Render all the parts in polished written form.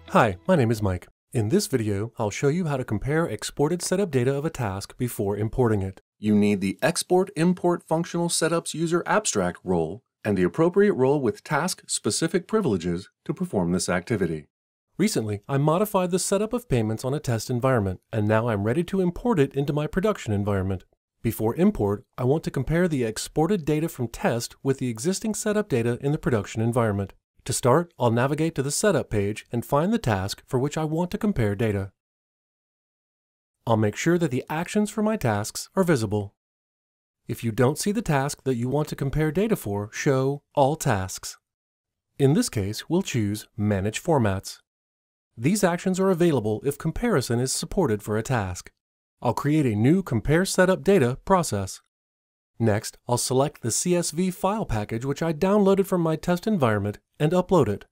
Hi, my name is Mike. In this video, I'll show you how to compare exported setup data of a task before importing it. You need the Export-Import Functional Setups User Abstract role and the appropriate role with task-specific privileges to perform this activity. Recently, I modified the setup of payments on a test environment, and now I'm ready to import it into my production environment. Before import, I want to compare the exported data from test with the existing setup data in the production environment. To start, I'll navigate to the Setup page and find the task for which I want to compare data. I'll make sure that the actions for my tasks are visible. If you don't see the task that you want to compare data for, show All Tasks. In this case, we'll choose Manage Formats. These actions are available if comparison is supported for a task. I'll create a new Compare Setup Data process. Next, I'll select the CSV file package which I downloaded from my test environment and upload it.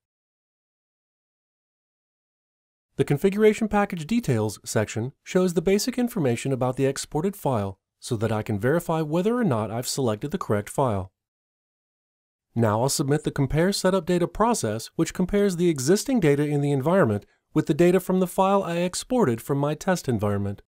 The Configuration Package Details section shows the basic information about the exported file so that I can verify whether or not I've selected the correct file. Now I'll submit the Compare Setup Data process, which compares the existing data in the environment with the data from the file I exported from my test environment.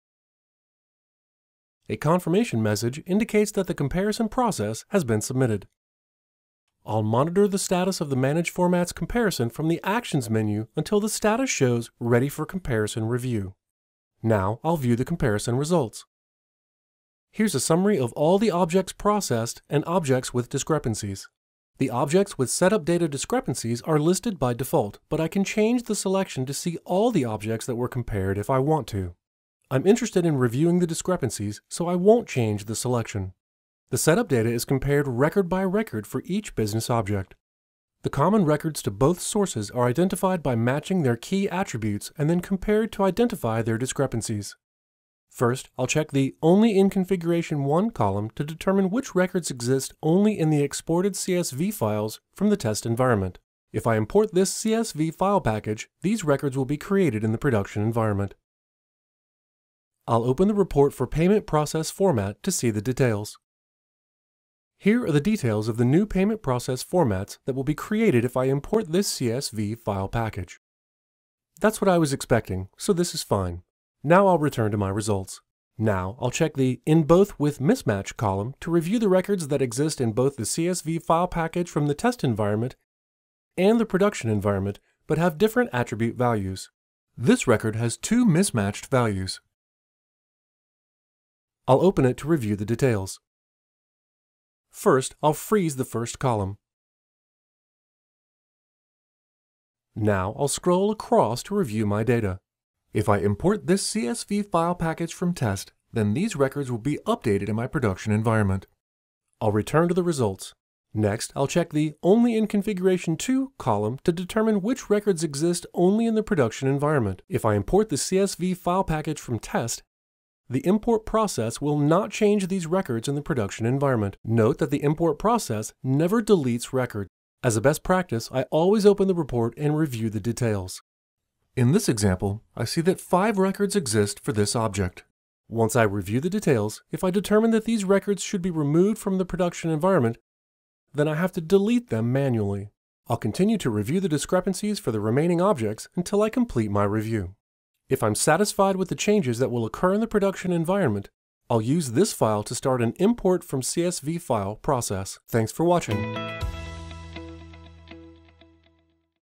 A confirmation message indicates that the comparison process has been submitted. I'll monitor the status of the Manage Formats comparison from the Actions menu until the status shows Ready for Comparison Review. Now I'll view the comparison results. Here's a summary of all the objects processed and objects with discrepancies. The objects with setup data discrepancies are listed by default, but I can change the selection to see all the objects that were compared if I want to. I'm interested in reviewing the discrepancies, so I won't change the selection. The setup data is compared record by record for each business object. The common records to both sources are identified by matching their key attributes and then compared to identify their discrepancies. First, I'll check the Only in Configuration 1 column to determine which records exist only in the exported CSV files from the test environment. If I import this CSV file package, these records will be created in the production environment. I'll open the report for payment process format to see the details. Here are the details of the new payment process formats that will be created if I import this CSV file package. That's what I was expecting, so this is fine. Now I'll return to my results. Now I'll check the In Both with Mismatch column to review the records that exist in both the CSV file package from the test environment and the production environment, but have different attribute values. This record has two mismatched values. I'll open it to review the details. First, I'll freeze the first column. Now I'll scroll across to review my data. If I import this CSV file package from test, then these records will be updated in my production environment. I'll return to the results. Next, I'll check the Only in Configuration 2 column to determine which records exist only in the production environment. If I import the CSV file package from test, the import process will not change these records in the production environment. Note that the import process never deletes records. As a best practice, I always open the report and review the details. In this example, I see that 5 records exist for this object. Once I review the details, if I determine that these records should be removed from the production environment, then I have to delete them manually. I'll continue to review the discrepancies for the remaining objects until I complete my review. If I'm satisfied with the changes that will occur in the production environment, I'll use this file to start an Import from CSV file process. Thanks for watching.